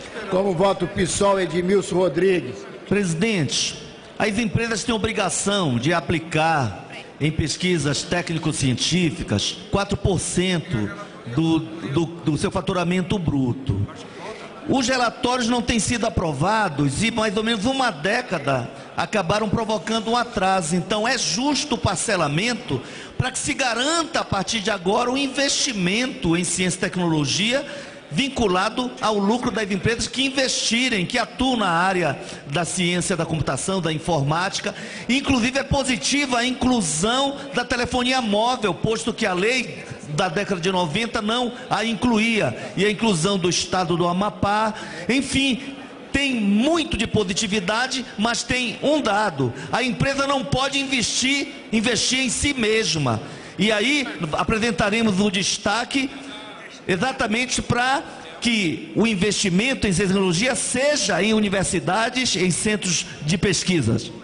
Como voto PSOL, Edmilson Rodrigues. Presidente, as empresas têm obrigação de aplicar em pesquisas técnico-científicas 4% do seu faturamento bruto. Os relatórios não têm sido aprovados e mais ou menos uma década acabaram provocando um atraso. Então é justo o parcelamento para que se garanta a partir de agora o investimento em ciência e tecnologia vinculado ao lucro das empresas que investirem, que atuam na área da ciência, da computação, da informática. Inclusive é positiva a inclusão da telefonia móvel, posto que a lei da década de 90 não a incluía, e a inclusão do estado do Amapá. Enfim, tem muito de positividade, mas tem um dado: a empresa não pode investir em si mesma. E aí apresentaremos o destaque exatamente para que o investimento em tecnologia seja em universidades, em centros de pesquisas.